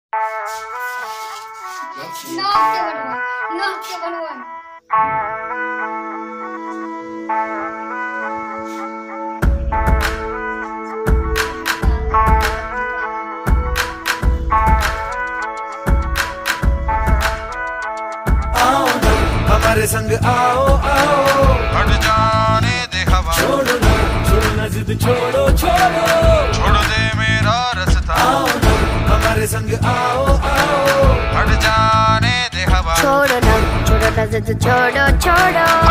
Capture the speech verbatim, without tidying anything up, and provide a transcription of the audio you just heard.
हमारे संग आओ आओ, हट जाने दे हवा, छोड़ो ना छोड़ो ना जिद छोड़ो छोड़ो, छोड़ दे मेरा रास्ता। आओ ना हमारे संग आओ आओ, हट जाने दे हवा, छोड़ो ना छोड़ो ना जिद छोड़ो छोड़ो।